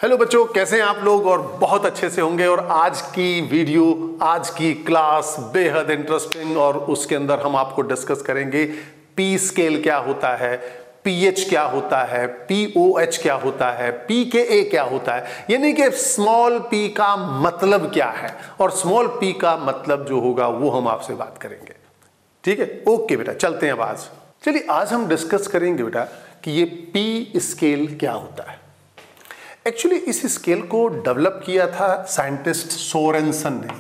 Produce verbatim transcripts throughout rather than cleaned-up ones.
Hello बच्चों, कैसे हैं आप लोग? और बहुत अच्छे से होंगे। और आज की वीडियो, आज की क्लास बेहद इंटरेस्टिंग, और उसके अंदर हम आपको डिस्कस करेंगे पी स्केल क्या होता है, पीएच क्या होता है, पीओएच क्या होता है, पीकेए क्या होता है, यानी कि स्मॉल पी का मतलब क्या है, और स्मॉल पी का मतलब जो होगा वो हम आपसे बात करेंगे। ठीक है, ओके बेटा, चलते हैं अब आज। चलिए आज हम डिस्कस करेंगे बेटा कि ये पी स्केल क्या होता है। एक्चुअली इस स्केल को डेवलप किया था साइंटिस्ट सोरेनसन ने।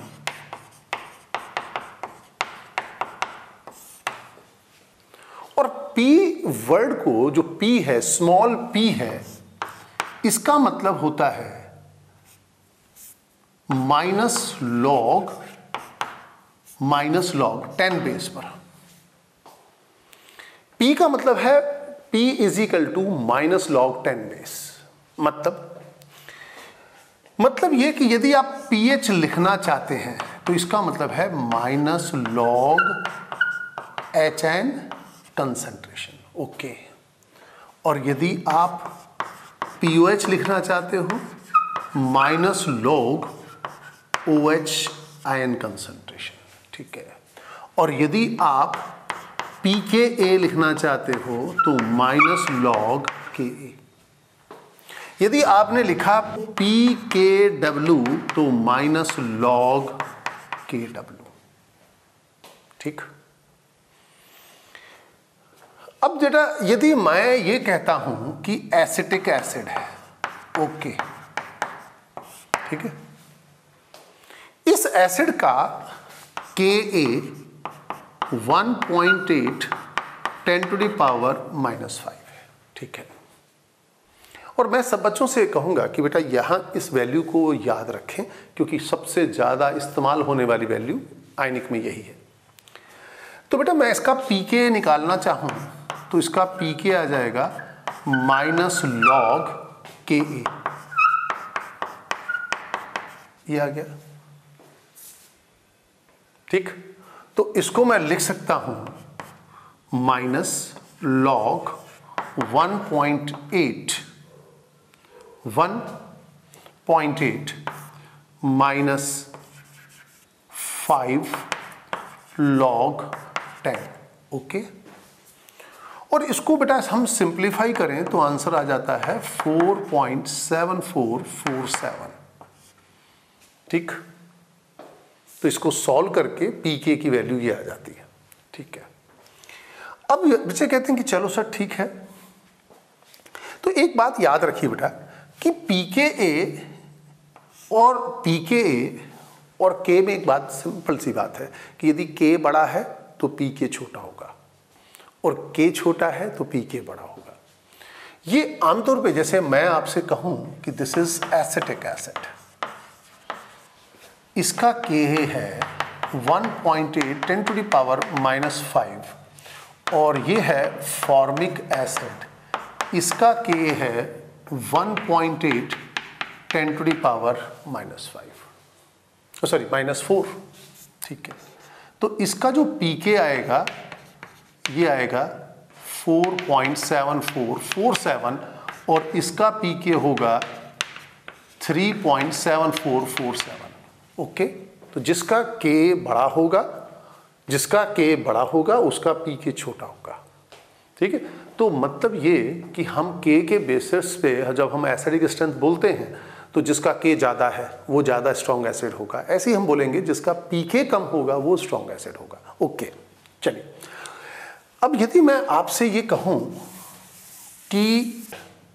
और पी वर्ड को, जो पी है, स्मॉल पी है, इसका मतलब होता है minus log minus log ten base पर। पी का मतलब है P is equal to minus log ten base. मतलब मतलब ये कि यदि आप पीएच लिखना चाहते हैं तो इसका मतलब है minus log H N concentration. Okay. और यदि आप पीओएच लिखना चाहते हो, minus log OH ion concentration. ठीक है। और यदि आप पीकेए लिखना चाहते हो तो माइनस लॉग के। यदि आपने लिखा पी के डब्ल्यू तो माइनस लॉग के डब्ल्यू। ठीक। अब बेटा यदि मैं ये कहता हूं कि एसिटिक एसिड है, ओके, ठीक है, इस एसिड का K a one point eight ten to the power minus five है। ठीक है। और मैं सब बच्चों से कहूंगा कि बेटा यहां इस वैल्यू को याद रखें, क्योंकि सबसे ज्यादा इस्तेमाल होने वाली वैल्यू आयनिक में यही है। तो बेटा मैं इसका पीके निकालना चाहूं तो इसका पीके आ जाएगा माइनस लॉग के ए। ये आ गया। ठीक। तो इसको मैं लिख सकता हूं minus log one point eight one point eight minus five log ten. Okay. और इसको बेटा हम सिंप्लीफाई करें तो आंसर आ जाता है four point seven four four seven. ठीक। तो इसको सॉल्व करके पीके की वैल्यू ये आ जाती है। ठीक है। अब बच्चे कहते हैं कि चलो सर ठीक है। तो एक बात याद रखिए बेटा कि पीकेए और पीकेए और के में एक बात सिंपल सी बात है कि यदि के बड़ा है तो पीके छोटा होगा, और के छोटा है तो पीके बड़ा होगा। ये आमतौर पे, जैसे मैं आपसे कहूं कि दिस इज एसिटिक एसिड, इसका के है one point eight ten to the power minus five, और ये है फॉर्मिक एसिड, इसका के है one point eight ten to the power minus five, sorry minus four. ठीक है। तो इसका जो पीके आएगा ये आएगा four point seven four four seven, और इसका पीके होगा three point seven four four seven. Okay. तो जिसका के बड़ा होगा जिसका के बड़ा होगा उसका पीके छोटा होगा। ठीक है। तो मतलब ये कि हम के के बेसिस पे जब हम एसिडिक स्ट्रेंथ बोलते हैं तो जिसका के ज़्यादा है वो ज़्यादा स्ट्रॉन्ग एसिड होगा। ऐसे ही हम बोलेंगे जिसका पीके कम होगा वो स्ट्रॉन्ग एसिड होगा। ओके। चलिए अब यदि मैं आपसे ये कहूं कि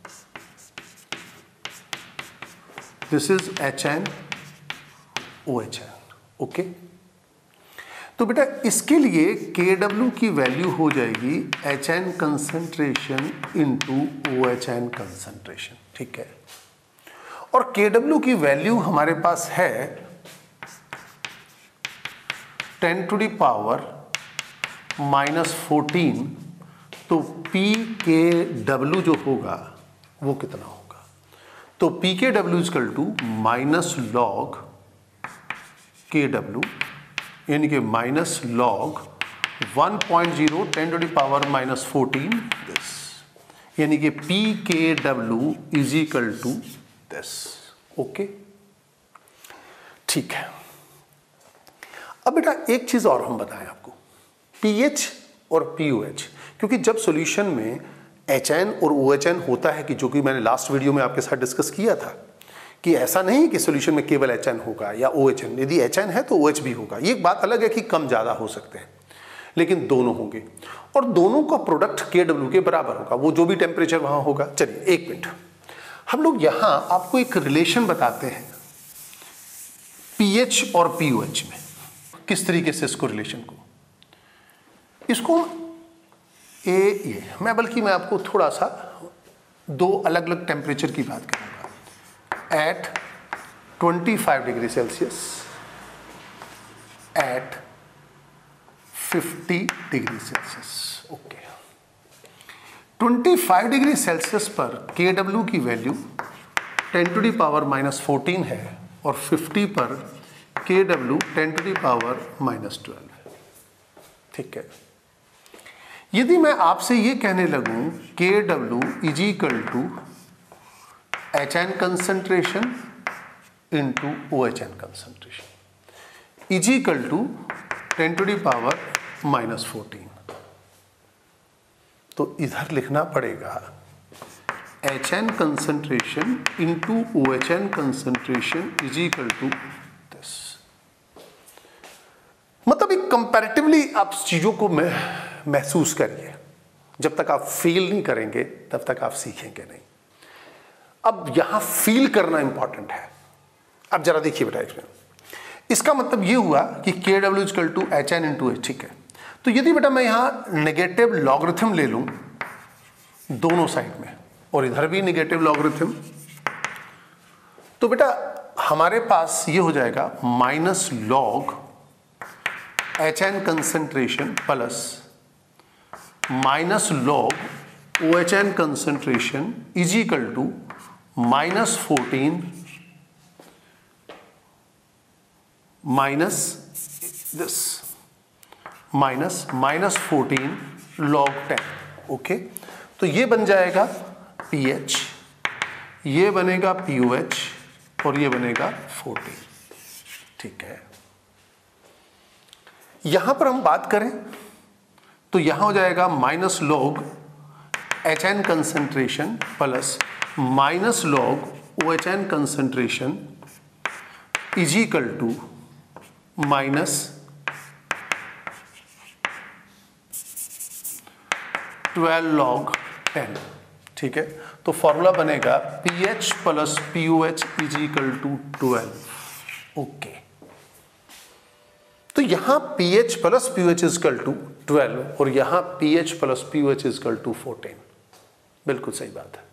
this is H N O H N, okay, तो बेटा इसके लिए के डब्ल्यू की वैल्यू हो जाएगी H N concentration into O H N concentration. ठीक है। और के डब्ल्यू की वैल्यू हमारे पास है ten to the power minus fourteen. तो पी के डब्ल्यू जो होगा वो कितना होगा? तो P K W is equal to minus log K W, यानी कि minus log one point zero ten to the power minus fourteen this, यानी कि P K W is equal to this. Okay, ठीक है। अब बेटा एक चीज और हम बताएं आपको, पीएच और पीओएच, क्योंकि जब सॉल्यूशन में एचएन और ओएचएन होता है, कि जो कि मैंने लास्ट वीडियो में आपके साथ डिस्कस किया था कि ऐसा नहीं कि सॉल्यूशन में केवल एचएन होगा या ओएचएन, यदि एचएन है तो ओएच भी होगा। ये एक बात अलग है कि कम ज्यादा हो सकते हैं, लेकिन दोनों होंगे और दोनों का प्रोडक्ट के डब्ल्यू के बराबर होगा, वो जो भी टेम्परेचर वहां होगा। चलिए एक मिनट, हम लोग यहां आपको एक रिलेशन बताते हैं पीएच और पीओएच में। किस तरीके से इसको रिलेशन को, इसको ए ये मैं बल्कि मैं आपको थोड़ा सा दो अलग अलग टेम्परेचर की बात करूंगा। एट पच्चीस डिग्री सेल्सियस, एट पचास डिग्री सेल्सियस। ओके, पच्चीस डिग्री सेल्सियस पर के डब्ल्यू की value ten to the power minus fourteen है और पचास पर K W ten to the power minus twelve है। ठीक है, यदि मैं आपसे ये कहने लगूं K W is equal to H N concentration into O H N concentration is equal to ten to the power minus fourteen, तो इधर लिखना पड़ेगा H N concentration into O H N concentration is equal to this. मतलब एक comparatively आप चीजों को मैं महसूस करिए, जब तक आप फील नहीं करेंगे तब तक आप सीखेंगे नहीं। अब यहां फील करना इंपॉर्टेंट है। अब जरा देखिए बेटा, इसमें इसका मतलब ये हुआ कि K W equal to H N into H. ठीक है, तो यदि बेटा मैं यहां नेगेटिव लॉगरिथम ले लूं दोनों साइड में और इधर भी नेगेटिव लॉगरिथम, तो बेटा हमारे पास ये हो जाएगा minus log H N concentration plus minus log O H N concentration is equal to minus fourteen minus this minus minus fourteen log ten. Okay, तो ये बन जाएगा पीएच, ये बनेगा पीओएच और ये बनेगा फोर्टीन। ठीक है, यहां पर हम बात करें तो यहां हो जाएगा minus log H N concentration plus minus log O H N concentration is equal to minus twelve log ten. ठीक है, तो फॉर्मूला बनेगा P H plus P O H is equal to twelve. Okay, तो यहां pH plus pH is equal to twelve और यहां pH plus pH is equal to fourteen. बिल्कुल सही बात है,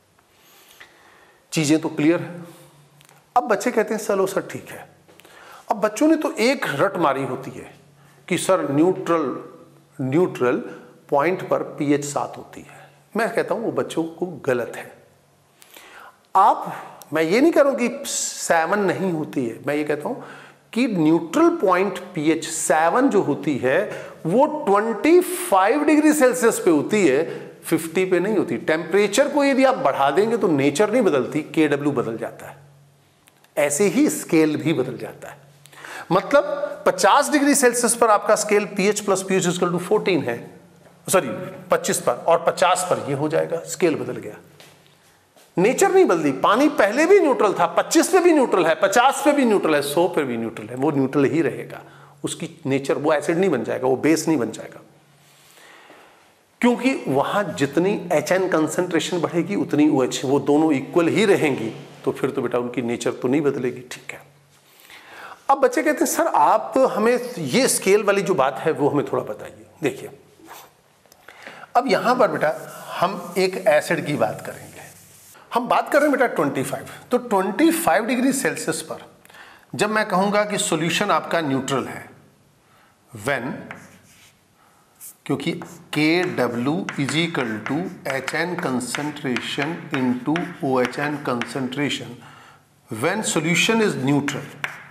चीजें तो क्लियर है। अब बच्चे कहते हैं चलो सर ठीक है। अब बच्चों ने तो एक रट मारी होती है कि सर न्यूट्रल न्यूट्रल पॉइंट पर pH सात होती है। मैं कहता हूं वो बच्चों को गलत है। आप, मैं ये नहीं कह रहा हूं कि सेवन नहीं होती है, मैं ये कहता हूं कि न्यूट्रल पॉइंट पीएच सेवन जो होती है वो पच्चीस डिग्री सेल्सियस पे होती है, पचास पे नहीं होती। टेम्परेचर को यदि आप बढ़ा देंगे तो नेचर नहीं बदलती, के डब्ल्यू बदल जाता है। ऐसे ही स्केल भी बदल जाता है। मतलब पचास डिग्री सेल्सियस पर आपका scale pH plus pH equal to fourteen है, सॉरी पच्चीस पर, और पचास पर ये हो जाएगा, स्केल बदल गया, नेचर नहीं बदली। पानी पहले भी न्यूट्रल था, पच्चीस पे भी न्यूट्रल है, पचास पे भी न्यूट्रल है, सौ पे भी न्यूट्रल है, वो न्यूट्रल ही रहेगा। उसकी नेचर, वो एसिड नहीं बन जाएगा, वो बेस नहीं बन जाएगा, क्योंकि वहां जितनी एच एन कंसेंट्रेशन बढ़ेगी उतनी ओ एच, वो दोनों इक्वल ही रहेंगी। तो फिर तो बेटा उनकी नेचर तो नहीं बदलेगी। ठीक है, अब बच्चे कहते हैं सर आप तो हमें ये स्केल वाली जो बात है वो हमें थोड़ा बताइए। देखिए, अब यहां पर बेटा हम एक एसिड की बात करेंगे। हम बात कर रहे हैं बेटा पच्चीस, तो पच्चीस डिग्री सेल्सियस पर जब मैं कहूंगा कि सॉल्यूशन आपका न्यूट्रल है, व्हेन, क्योंकि K W is equal to H N concentration into O H N concentration, when solution is neutral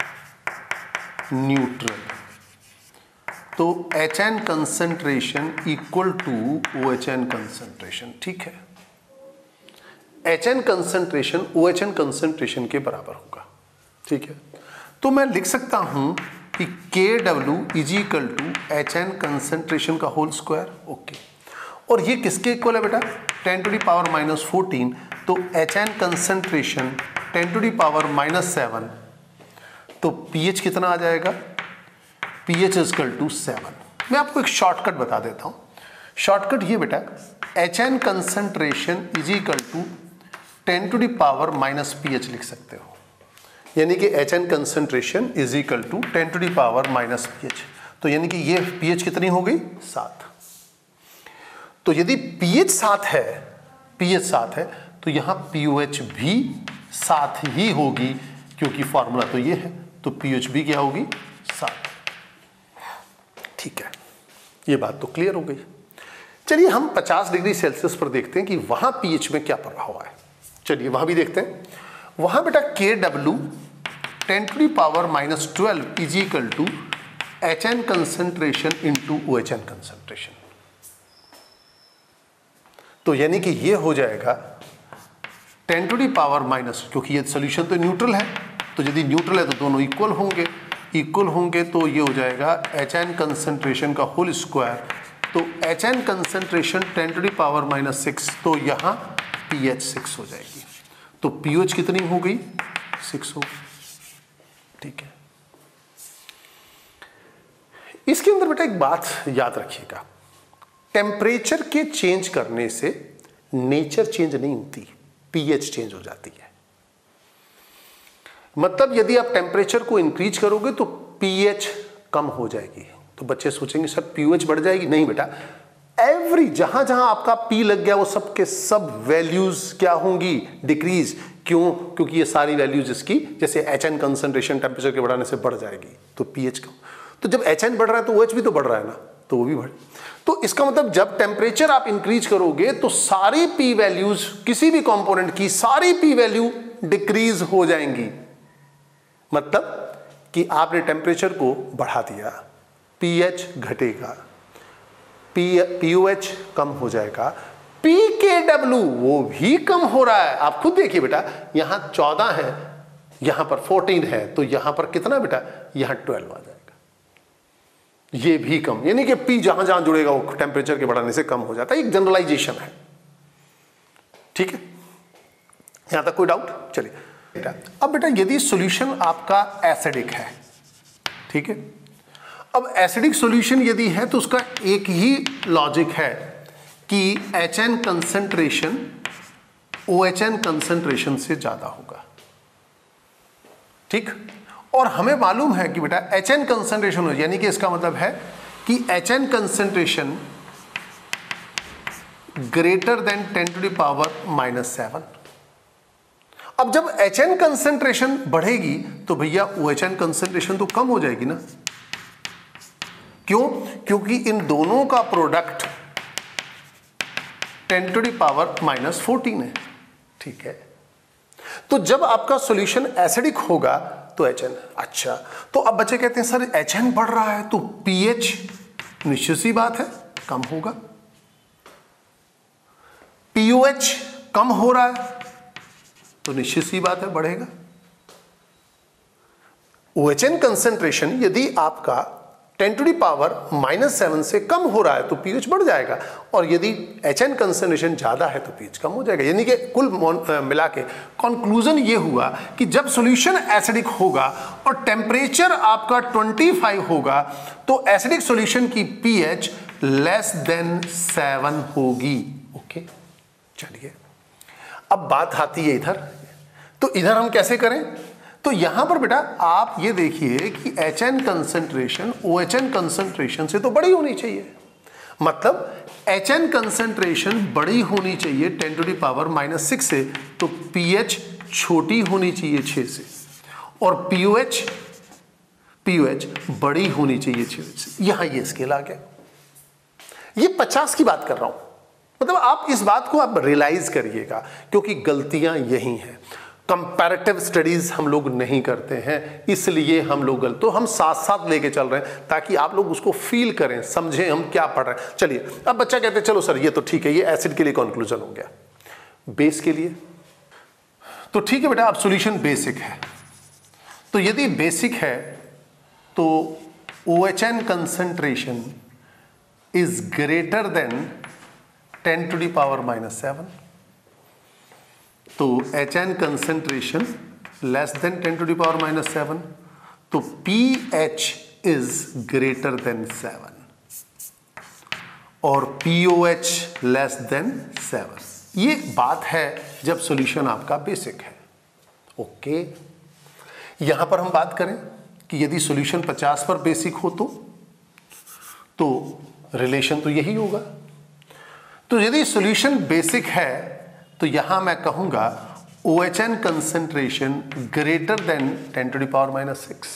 neutral तो H N concentration equal to O H N concentration. ठीक है, H N concentration O H N concentration के बराबर होगा। ठीक है, तो मैं लिख सकता हूं कि K W is equal to H N concentration का होल स्क्वायर। ओके, और ये किसके इक्वल है बेटा? Ten to the power minus fourteen, तो H N concentration ten to the power minus seven, तो पीएच कितना आ जाएगा? PH is equal to seven. मैं आपको एक शॉर्टकट बता देता हूं। शॉर्टकट ये बेटा, H N concentration is equal to ten to the power minus pH लिख सकते हो, यानी कि H N concentration is equal to ten to the power minus pH. तो यानी कि ये पीएच कितनी हो गई? सात। तो यदि पीएच सात है, पीएच सात है, तो यहां पीओएच भी सात ही होगी, क्योंकि फॉर्मूला तो ये है, तो पीएच भी क्या होगी? सात। ठीक है, ये बात तो क्लियर हो गई। चलिए हम पचास डिग्री सेल्सियस पर देखते हैं कि वहां पीएच में क्या प्रभाव है। चलिए वहां भी देखते हैं। वहां बेटा K W ten to the power minus twelve is equal to H N concentration into O H N concentration. तो यानी कि ये हो जाएगा ten to the power minus, क्योंकि ये सोल्यूशन तो न्यूट्रल है, तो यदि न्यूट्रल है तो दोनों इक्वल होंगे, इक्वल होंगे तो ये हो जाएगा एच एन कंसंट्रेशन का होल स्क्वायर। तो H N concentration ten to the power minus six, तो यहाँ पी एच सिक्स हो जाएगी। तो पी एच कितनी हो गई? सिक्स हो गई। ठीक है, इसके अंदर बेटा एक बात याद रखिएगा, टेम्परेचर के चेंज करने से नेचर चेंज नहीं होती, पीएच चेंज हो जाती है। मतलब यदि आप टेम्परेचर को इंक्रीज करोगे तो पीएच कम हो जाएगी। तो बच्चे सोचेंगे सर पीएच बढ़ जाएगी। नहीं बेटा, एवरी जहां जहां आपका पी लग गया वो सब के सब वैल्यूज क्या होंगी? डिक्रीज। क्यों? क्योंकि ये सारी वैल्यूज इसकी, जैसे एच एन कंसंट्रेशन टेम्परेचर के बढ़ाने से बढ़ जाएगी, तो पीएच कम। तो जब एच एन बढ़ रहा है तो ओ एच भी तो बढ़ रहा है ना, तो वो भी बढ़े। तो इसका मतलब जब टेम्परेचर आप इंक्रीज करोगे तो सारी पी वैल्यूज, किसी भी कंपोनेंट की सारी पी वैल्यू डिक्रीज हो जाएंगी। मतलब कि आपने टेम्परेचर को बढ़ा दिया, पीएच घटेगा, पी पीओएच कम हो जाएगा, पी के डब्ल्यू वो भी कम हो रहा है। आप खुद देखिए बेटा, यहां चौदह है, यहां पर फोर्टीन है, तो यहां पर कितना बेटा? यहां ट्वेल्व आ जाएगा, ये भी कम। यानी कि पी जहां जहां जुड़ेगा वो टेम्परेचर के बढ़ाने से कम हो जाता है। एक जनरलाइजेशन है। ठीक है, यहां तक कोई डाउट? चलिए बेटा, अब बेटा यदि सॉल्यूशन आपका एसिडिक है, ठीक है, अब एसिडिक सॉल्यूशन यदि है तो उसका एक ही लॉजिक है कि H N concentration O H N concentration से ज्यादा होगा। ठीक, और हमें मालूम है कि बेटा एच एन कंसंट्रेशन हो, यानी कि इसका मतलब है कि H N concentration greater than ten to the power minus seven. अब जब एच एन कंसंट्रेशन बढ़ेगी तो भैया ओ एच एन कंसंट्रेशन तो कम हो जाएगी ना। क्यों? क्योंकि इन दोनों का product ten to the power minus fourteen है। ठीक है, तो जब आपका सॉल्यूशन एसिडिक होगा तो एच एन, अच्छा, तो अब बच्चे कहते हैं सर एच एन बढ़ रहा है तो पीएच निश्चित सी बात है कम होगा, पीओएच कम हो रहा है तो निश्चित सी बात है बढ़ेगा। ओएचएन कंसंट्रेशन यदि आपका ten to the power minus seven से कम हो रहा है तो पीएच बढ़ जाएगा, और यदि एचएन कंसंट्रेशन ज्यादा है तो पीएच कम हो जाएगा। यानी कि कुल मिला के कंक्लूजन ये हुआ कि जब सॉल्यूशन एसिडिक होगा और टेम्परेचर आपका पच्चीस होगा तो एसिडिक सॉल्यूशन की पीएच लेस देन सेवन होगी। ओके, चलिए अब बात आती है इधर, तो इधर हम कैसे करें? तो यहां पर बेटा आप ये देखिए कि H N concentration O H N concentration से तो बड़ी होनी चाहिए, मतलब एच एन कंसंट्रेशन बड़ी होनी चाहिए ten to the power minus six से, तो पीएच छोटी होनी चाहिए छह से, और पीओएच पीओएच बड़ी होनी चाहिए छह से। यहां ये स्केल आ गया। ये पचास की बात कर रहा हूं, मतलब आप इस बात को आप रियलाइज करिएगा, क्योंकि गलतियां यही हैं। कंपैरेटिव स्टडीज हम लोग नहीं करते हैं, इसलिए हम लोग गलत, तो हम साथ साथ लेके चल रहे हैं ताकि आप लोग उसको फील करें, समझें हम क्या पढ़ रहे हैं। चलिए अब बच्चा कहते हैं चलो सर ये तो ठीक है, ये एसिड के लिए कंक्लूजन हो गया, बेस के लिए तो ठीक है बेटा, अब सॉल्यूशन बेसिक है। तो यदि बेसिक है तो OHN concentration is greater than ten to the power minus seven. तो HN concentration less than ten to the power minus seven, तो pH is greater than seven और पीओएच लेस देन सेवन। ये बात है जब solution आपका basic है। Okay, यहां पर हम बात करें कि यदि सॉल्यूशन पचास पर बेसिक हो तो तो रिलेशन तो यही होगा। तो यदि सॉल्यूशन बेसिक है तो यहां मैं कहूंगा OHN concentration greater than ten to the power minus six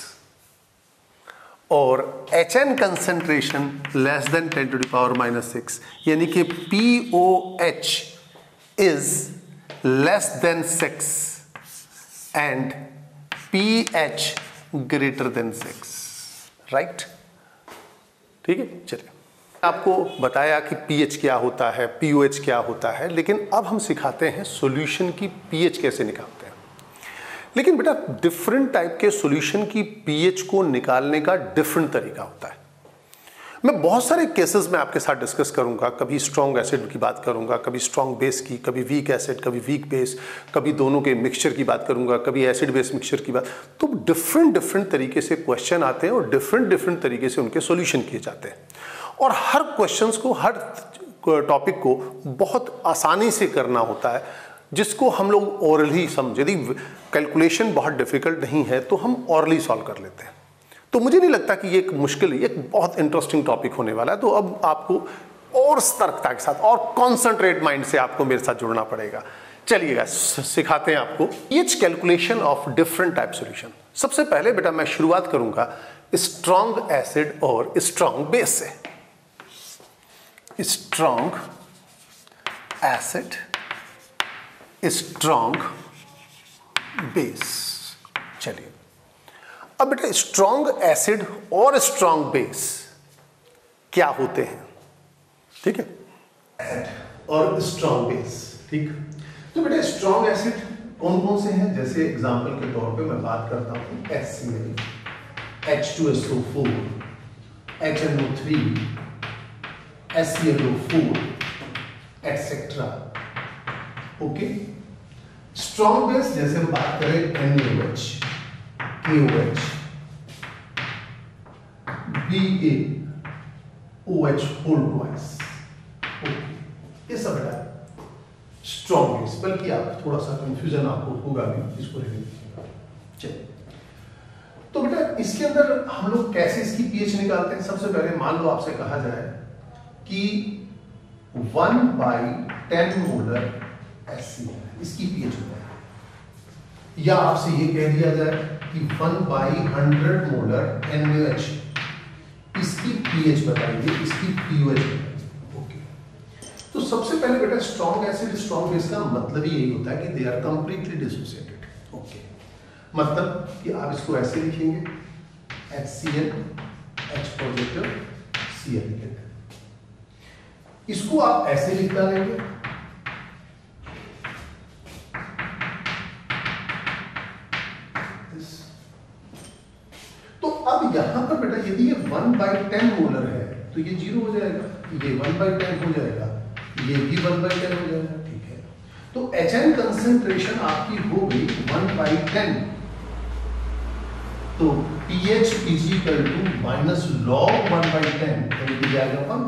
और HN concentration less than ten to the power minus six, यानी कि POH is less than six and pH greater than six. Right, ठीक है। चलिए, आपको बताया कि pH क्या होता है, pOH क्या होता है, लेकिन अब हम सिखाते हैं सॉल्यूशन की pH कैसे निकालते हैं। लेकिन बेटा, डिफरेंट टाइप के सॉल्यूशन की pH को निकालने का डिफरेंट तरीका होता है। मैं बहुत सारे केसेस में आपके साथ डिस्कस करूंगा, कभी स्ट्रॉन्ग एसिड की बात करूंगा, कभी स्ट्रॉन्ग बेस की, कभी वीक एसिड, कभी वीक बेस, कभी दोनों के मिक्सचर की बात करूंगा, कभी एसिड बेस मिक्सचर की बात। तो डिफरेंट डिफरेंट तरीके से क्वेश्चन आते हैं और डिफरेंट डिफरेंट तरीके से उनके सॉल्यूशन किए जाते हैं और हर क्वेश्चंस को, हर टॉपिक को बहुत आसानी से करना होता है, जिसको हम लोग ओरली समझ। यदि कैलकुलेशन बहुत डिफिकल्ट नहीं है तो हम ओरली सॉल्व कर लेते हैं। तो मुझे नहीं लगता कि ये एक मुश्किल, ये एक बहुत इंटरेस्टिंग टॉपिक होने वाला है। तो अब आपको और सतर्कता के साथ और कॉन्सेंट्रेट माइंड से आपको मेरे साथ जुड़ना पड़ेगा। चलिएगा, सिखाते हैं आपको pH calculation of different type solution. सबसे पहले बेटा मैं शुरुआत करूंगा स्ट्रॉन्ग एसिड और स्ट्रॉन्ग बेस से। Strong acid, strong base. चलिए, अब बेटा स्ट्रॉन्ग एसिड और स्ट्रॉन्ग बेस क्या होते हैं, ठीक है, एसिड और स्ट्रॉन्ग बेस। ठीक, तो बेटा स्ट्रॉन्ग एसिड कौन कौन से हैं? जैसे एग्जांपल के तौर पे मैं बात करता हूं HCl, H two S O four, H N O three, S C L O four, etcetera. Okay, strong base जैसे हम बात करें NaOH, KOH, BaOH whole twice. Okay, ये सब है स्ट्रॉन्ग बेस। बल्कि आप थोड़ा सा कंफ्यूजन आपको होगा भी, इसको रहने दीजिएगा। चलिए, तो बेटा इसके अंदर हम लोग कैसे इसकी pH निकालते हैं? सबसे पहले मान लो आपसे कहा जाए कि one by ten molar HCl इसकी pH होता है, या आपसे ये कह दिया जाए कि one by hundred molar NaOH इसकी pH बताइए, इसकी pOH बताइए। ओके, तो सबसे पहले बेटा स्ट्रॉन्ग एसिड स्ट्रॉन्ग बेस का मतलब ही यही होता है कि they are completely dissociated. Okay, मतलब कि आप इसको ऐसे लिखेंगे HCl, H positive, Cl negative. इसको आप ऐसे लिख डालेंगे, तो अब यहां पर बेटा यदि ये वन बाई टेन मोलर है तो ये जीरो हो जाएगा, ये वन बाई टेन हो जाएगा, ये भी वन बाई टेन हो जाएगा। ठीक है, तो HN कंसेंट्रेशन आपकी हो गई वन बाई टेन, तो pH is equal to minus log one by ten, तो जाएगा वन,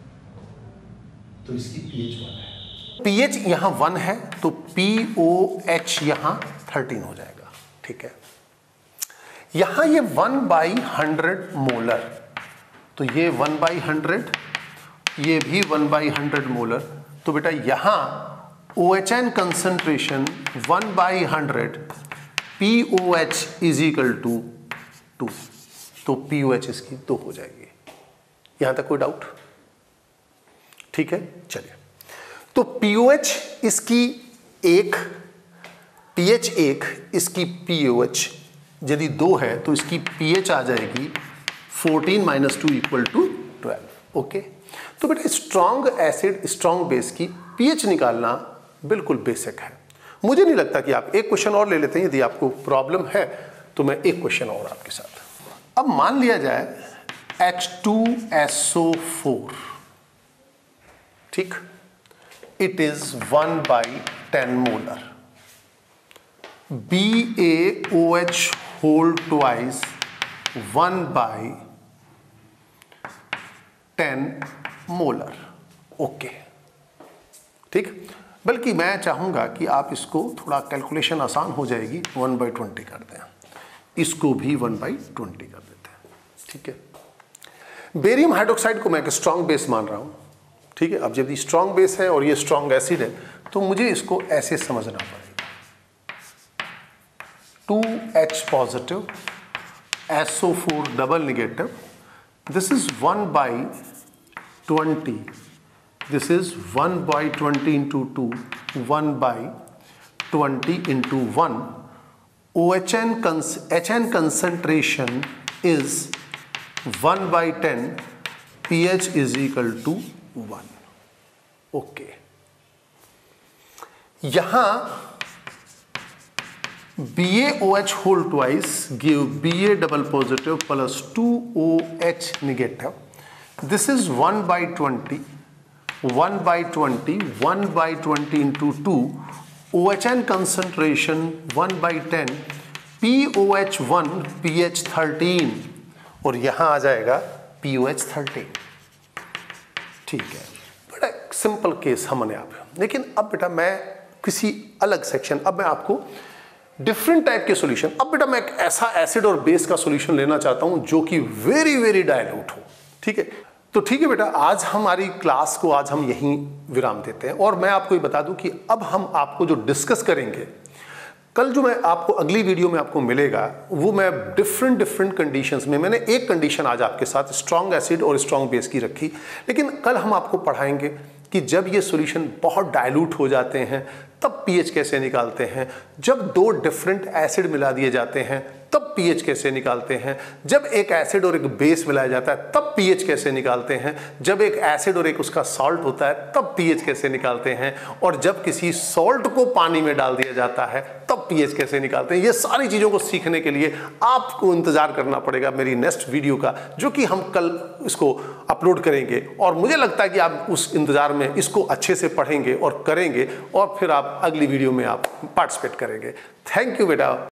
तो इसकी pH वन है। pH यहां वन है तो POH यहां थर्टीन हो जाएगा। ठीक है, यहां ये वन बाई हंड्रेड मोलर, तो ये वन बाई हंड्रेड, ये भी वन बाई हंड्रेड मोलर, तो बेटा यहां OHN concentration one by hundred, POH is equal to two, तो POH इसकी दो हो जाएगी। यहां तक कोई डाउट? ठीक है, चलिए, तो POH इसकी एक, pH एक, इसकी POH यदि दो है तो इसकी pH आ जाएगी fourteen minus two equal to twelve. Okay, तो बेटा स्ट्रॉन्ग एसिड स्ट्रॉन्ग बेस की pH निकालना बिल्कुल बेसिक है। मुझे नहीं लगता कि आप एक क्वेश्चन और ले लेते हैं, यदि आपको प्रॉब्लम है तो मैं एक क्वेश्चन और आपके साथ। अब मान लिया जाए H two S O four, ठीक, it is one by ten molar, B A O H whole twice one by ten molar. Okay, ठीक। बल्कि मैं चाहूंगा कि आप इसको थोड़ा कैलकुलेशन आसान हो जाएगी, वन बाई ट्वेंटी कर दें, इसको भी वन बाई ट्वेंटी कर देते हैं, ठीक है। बेरियम हाइड्रोक्साइड को मैं एक स्ट्रॉन्ग बेस मान रहा हूं, ठीक है। अब जब ये स्ट्रॉन्ग बेस है और ये स्ट्रॉन्ग एसिड है तो मुझे इसको ऐसे समझना पड़ेगा, two H positive S O four double negative, this is one by twenty, this is one by twenty into two, one by twenty into one. OHN cons H N concentration is one by ten, pH is equal to one. Okay. यहाँ B A O H whole twice give B A double positive plus two O H negative. This is one by twenty. one by twenty, one by twenty into two, O H N concentration one by ten, P O H one, pH thirteen, और यहाँ आ जाएगा P O H thirteen, ठीक है। बड़ा simple case हमने आप, लेकिन अब बेटा मैं किसी अलग सेक्शन, अब मैं आपको डिफरेंट टाइप के सॉल्यूशन, अब बेटा मैं एक ऐसा एसिड और बेस का सॉल्यूशन लेना चाहता हूँ जो कि वेरी वेरी डायल्यूट हो, ठीक है। तो ठीक है बेटा, आज हमारी क्लास को आज हम यहीं विराम देते हैं, और मैं आपको ये बता दूं कि अब हम आपको जो डिस्कस करेंगे, कल जो मैं आपको अगली वीडियो में आपको मिलेगा, वो मैं डिफरेंट डिफरेंट कंडीशंस में, मैंने एक कंडीशन आज आपके साथ स्ट्रॉन्ग एसिड और स्ट्रॉन्ग बेस की रखी, लेकिन कल हम आपको पढ़ाएंगे कि जब ये सॉल्यूशन बहुत डाइल्यूट हो जाते हैं तब पीएच कैसे निकालते हैं, जब दो डिफरेंट एसिड मिला दिए जाते हैं तब पीएच कैसे निकालते हैं, जब एक एसिड और एक बेस मिलाया जाता है तब पीएच कैसे निकालते हैं, जब एक एसिड और एक उसका सॉल्ट होता है तब पीएच कैसे निकालते हैं, और जब किसी सॉल्ट को पानी में डाल दिया जाता है तब पीएच कैसे निकालते हैं। ये सारी चीज़ों को सीखने के लिए आपको इंतजार करना पड़ेगा मेरी नेक्स्ट वीडियो का, जो कि हम कल इसको अपलोड करेंगे, और मुझे लगता है कि आप उस इंतजार में इसको अच्छे से पढ़ेंगे और करेंगे, और फिर आप अगली वीडियो में आप पार्टिसिपेट करेंगे। थैंक यू बेटा।